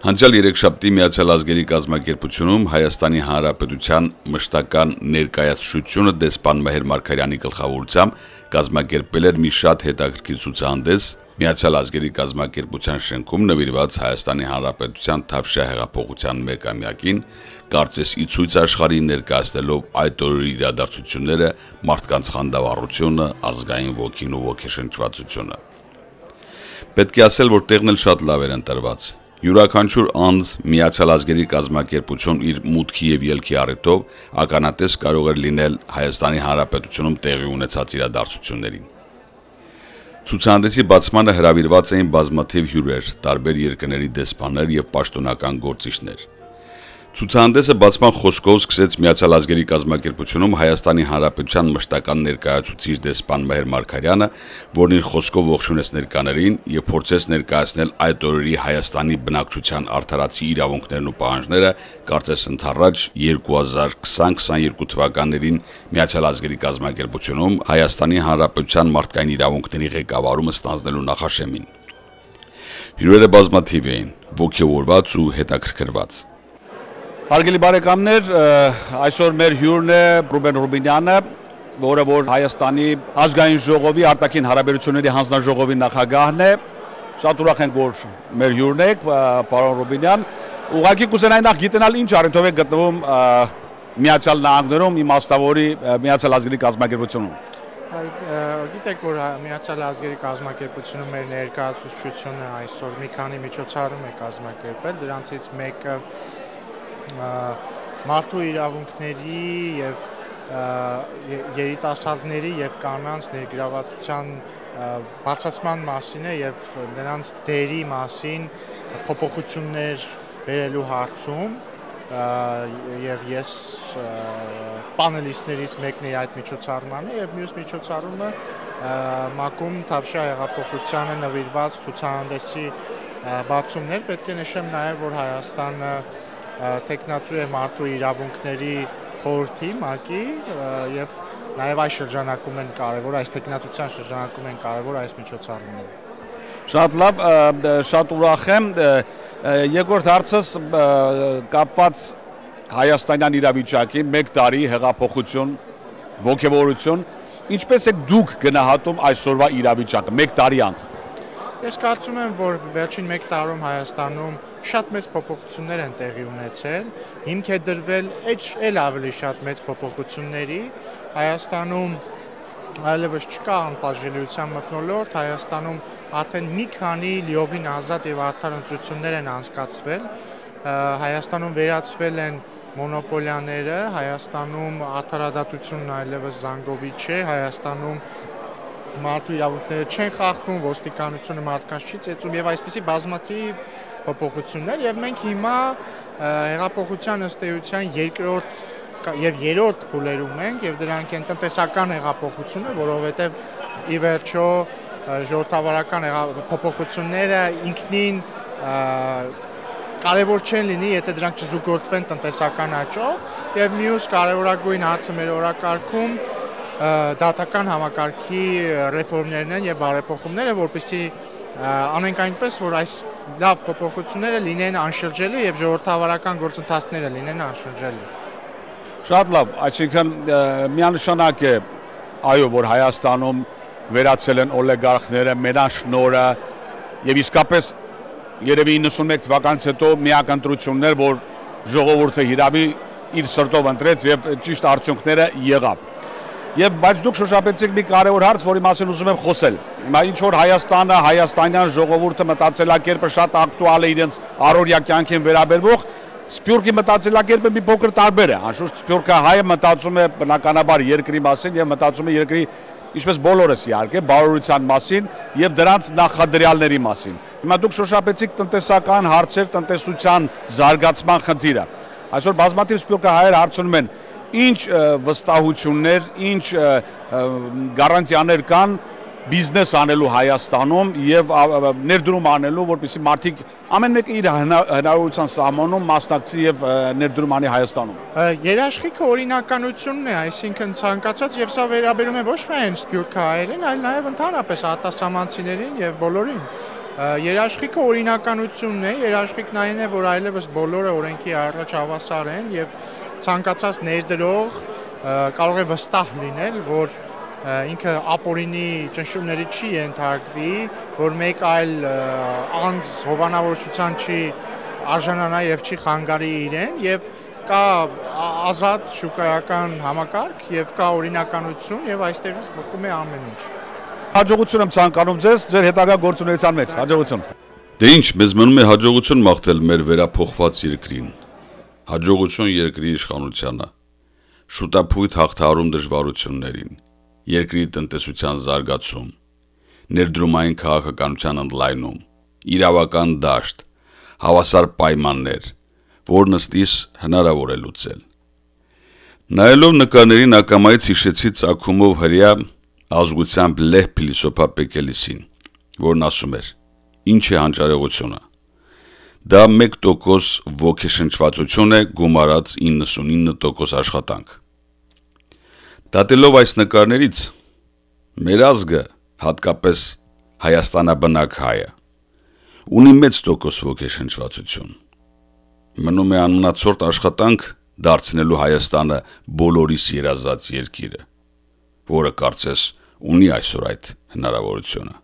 Հանջալ երեքշաբթի Միացյալ Ազգերի կազմակերպությունում Հայաստանի Հանրապետության մշտական ներկայացուցչությունը դեսպան Մհեր Մարգարյանի գլխավորությամբ կազմակերպել էր մի շատ հետաքրքիր ցուցահանդես Միացյալ Ազգերի կազմակերպության շենքում նվիրված Հայաստանի Հանրապետության Թավշյա հեղափոխության մեկամյակին, կարծես ի ցույց աշխարհի ներկայացնելով այդ օրերի իրադարձությունները, մարդկանց խանդավառությունը, ազգային ոգին ու ոգեշնչվածությունը։ Պետք է ասել, որ տեղն էլ շատ լավ էր ընտրված։ Յուրաքանչյուր անձ Միացյալ Ազգերի կազմակերպություն իր մուտքի եւ ելքի առիթով ականատես կարող էր լինել Հայաստանի Հանրապետությունում տեղի ունեցած իրադարձություններին։ Ցուցահանդեսի բացմանը հրավիրված էին բազմաթիվ հյուրեր, տարբեր երկրների դեսպաններ եւ պաշտոնական գործիչներ։ Ցուցահանդեսը բացման խոսքով սկսեց Միացյալ Ազգերի կազմակերպությունում Հայաստանի Հանրապետության մշտական ներկայացուցիչ դեսպան Մհեր Մարգարյանը, որն իր խոսքով ողջունեց ներկաներին եւ փորձեց ներկայացնել այդ օրերի Հայաստանի բնակչության արդարացի իրավունքներն ու պահանջները, կարծես ընդառաջ 2020-22 թվականներին Միացյալ Ազգերի կազմակերպությունում Հայաստանի Հանրապետության մարդկային իրավունքների ղեկավարումը ստանձնելու նախաշեմին։ Հյուրերը բազմաթիվ էին, ոգևորված ու հետաքրքրված։ Հարգելի բարեկամներ, այսօր մեր հյուրն է Ruben Rubinyan-ը, որը որ Հայաստանի ազգային ժողովի արտաքին հարաբերությունների հանձնաժողովի նախագահն է։ Շատ ուրախ ենք, որ մեր հյուրն եք, պարոն Rubinyan։ Ուղղակի կուզենայի նախ գիտենալ ինչ առիթով է գտնվում Միացյալ Նահանգներում իմաստավորի Միացյալ Ազգերի կազմակերպությունում։ Գիտեք, որ Միացյալ Ազգերի կազմակերպությունում մեր ներկայացուցչությունը այսօր մի քանի միջոցառում է կազմակերպել, դրանցից մեկը մարդու իրավունքների եւ երիտասարդների եւ կանանց ներգրավվածության բարձրացման մասին է եւ նրանց դերի մասին փոփոխություններ բերելու հարցում եւ ես պանելիստներից մեկն եմ այդ միջոցառմանը եւ մյուս միջոցառումը մակում Թավշյա հեղափոխությանը նվիրված ցուցահանդեսի բացումներ։ Պետք է նշեմ նաեւ, որ Հայաստանը տեխնացու է մարդու իրավունքների խորհրդի ՄԱԿ-ի եւ նաեւ այս շրջանակում են կարեւոր, այս տեխնացության շրջանակում են կարեւոր այս միջոցառումները։ Շատ լավ, շատ ուրախ եմ։ Երկրորդ հարցս կապված հայաստանյան իրավիճակի, 1 տարի հեղափոխություն, ոգևորություն, ինչպես եք դուք գնահատում այսօրվա իրավիճակը 1 տարի անց։ Ես կարծում եմ, որ վերջին 1 տարում Հայաստանում շատ մեծ փոփոխություններ են տեղի ունեցել, հիմք է դրվել այլ ավելի շատ մեծ փոփոխությունների։ Հայաստանում այլևս չկա անպաշտպանության մթնոլորտ, Հայաստանում արդեն մի քանի լիովին ազատ եւ արդար ընտրություններ են անցկացվել, Հայաստանում վերացվել են մոնոպոլիաները, Հայաստանում արդարադատությունն այլևս զանգովի չէ, Հայաստանում մարդու իրավունքները չեն խախտվում, ոստիկանությունը մարդկանց չի ծեծում եւ այսպիսի բազմաթիվ փոփոխություններ եւ մենք հիմա հեղափոխության ըստ էության երկրորդ եւ երրորդ փուլերում ենք եւ դրանք են տնտեսական հեղափոխությունը, որովհետեւ ի վերջո ժողովրդավարական փոփոխությունները ինքնին կարևոր չեն լինի, եթե դրանք չզուգորդվեն տնտեսական աճով եւ մյուս կարևորագույն հարցը մեր օրակարգում դատական համակարգի ռեֆորմներն են եւ բարեփոխումները, որպեսզի անենք այնպես, որ այս լավ փոփոխությունները լինեն անշրջելի եւ ժողովրդավարական գործընթացները լինեն անշրջելի։ Շատ լավ, այսինքն միանշանակ է, այո, որ Հայաստանում վերացել են օլիգարխները, մենաշնորհը եւ իսկապես երևի 91 թվականից հետո միակ ընտրություններ, որ ժողովուրդը հիրավի իր սրտով ընտրեց եւ ճիշտ արդյունքները եղավ։ Բայց դուք շոշափեցիք մի կարևոր հարց, որի մասին ուզում եմ խոսել։ Հիմա ինչ որ Հայաստանը, հայաստանյան ժողովուրդը մտածելակերպը շատ ակտուալ է իրենց առօրյա կյանքին վերաբերվող, Սփյուռքի մտածելակերպը մի փոքր տարբեր է։ Անշուշտ Սփյուռքը հայը մտածում է բնականաբար երկրի մասին եւ մտածում է երկրի, ինչպես բոլորս իհարկե, բարօրության մասին եւ դրանց նախադրյալների մասին։ Հիմա դուք շոշափեցիք տնտեսական հարցեր, տնտեսության զարգացման խնդիրը։ Այսօր բազմաթիվ սփյուռքահայեր հարցնում են, ինչ վստահություններ, ինչ գարանտիաներ կան բիզնես անելու Հայաստանում եւ ներդրում անելու, որպեսզի մարդիկ ամեն մեկը իր հնարավորության սահմանում մասնակցի եւ ներդրում անի Հայաստանում։ Երաշխիքը օրինականությունն է, այսինքն ցանկացած եւ սա վերաբերում է ոչ միայն սփյուռքահայերին, այլ նաեւ ընդհանրապես արտասահմանցիներին եւ բոլորին։ Երաշխիքը օրինականությունն է, երաշխիքն այն է, որ այլևս բոլորը օրենքի առաջ հավասար են եւ ցանկացած ներդրող կարող է վստահ լինել, որ ինքը ապօրինի ճնշումների չի ենթարկվի, որ մեկ այլ անձ հովանավորչության չի արժանանա եւ չի խանգարի իրեն եւ կա ազատ շուկայական համակարգ եւ կա օրինականություն եւ այստեղից բխում է ամեն ինչ։ Հաջողություն եմ ցանկանում ձեզ ձեր հետագա գործունեության մեջ։ Հաջողություն։ Դե ինչ, մեզ մնում է հաջողություն մաղթել մեր վերափոխված երկրին։ Հաջողություն երկրի իշխանությանը։ Շուտափույթ հաղթահարում դժվարություններին։ Երկրի տնտեսության զարգացում։ Ներդրումային քաղաքականության ընդլայնում։ Իրավական դաշտ։ Հավասար պայմաններ, որն ըստիս հնարավոր է լուծել։ Նայելով նկարներին ակամայից հիշեցի ծագումով հրյա ազգությամբ լեհ փիլիսոփա Պեկելիսին, որն ասում էր. «Ինչ է հանճարեղությունը։ Դա 1% ոգեշնչվածություն է գումարած 99% աշխատանք»։ Դատելով այս նկարներից, մեր ազգը, հատկապես հայաստանաբնակ հայը, ունի մեծ տոկոս ոգեշնչվածություն։ Մնում է անմնացորդ աշխատանք դարձնելու Հայաստանը բոլորիս երազած երկիրը, որը կարծես ունի այսօր այդ հնարավորությունը։